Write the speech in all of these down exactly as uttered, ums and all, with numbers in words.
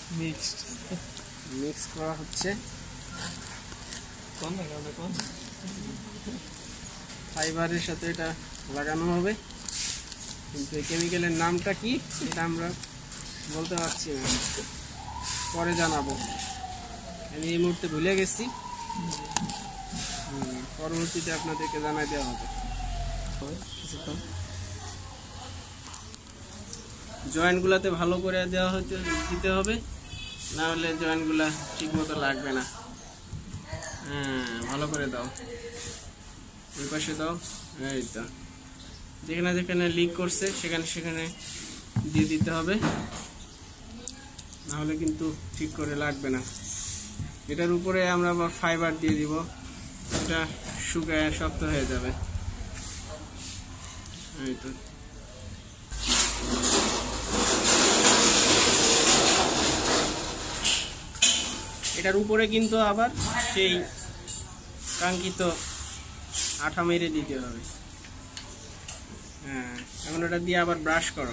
Mixed mix করা হচ্ছে। কোন লাগাবে কোন ফাইবারের সাথে এটা লাগানো হবে, কিন্তু এই কেমিক্যালের নামটা কি এটা আমরা বলতে পারছি না, পরে জানাবো। আমি এই মুহূর্তে ভুলে গেছি, পরবর্তীতে আপনাদেরকে জানাই দেওয়া হবে। জয়েন্টগুলোতে ভালো করে দেওয়া হতে দিতে হবে, না হলে জয়েন্টগুলা ঠিক মতো লাগবে না। হ্যাঁ, ভালো করে দাও, ওই পাশে দাও। এই তো, যেখানে যেখানে লিক করছে সেখানে সেখানে দিয়ে দিতে হবে, না হলে কিন্তু ঠিক করে লাগবে না। এটার উপরে আমরা আবার ফাইবার দিয়ে দিব, এটা শুকায় শক্ত হয়ে যাবে। এই তো, এটার উপরে কিন্তু আবার সেই কাঙ্ক্ষিত আঠা মেরে দিতে হবে। হ্যাঁ, এখন ওটা দিয়ে আবার ব্রাশ করো।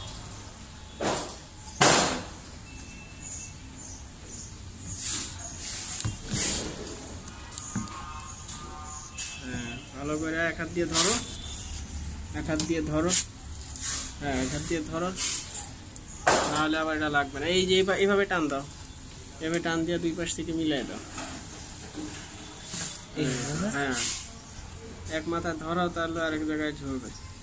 হ্যাঁ, ভালো করে এক হাত দিয়ে ধরো, এক হাত দিয়ে ধরো, হ্যাঁ এক হাত দিয়ে ধরো, নাহলে আবার এটা লাগবে না। এই যে এইভাবে টান দাও, এভাবে টান দিয়ে দুই পাশ থেকে মিলাই দাও। হ্যাঁ, এক মাথা ধরাও, তাহলে আরেক জায়গায় ঝরবে।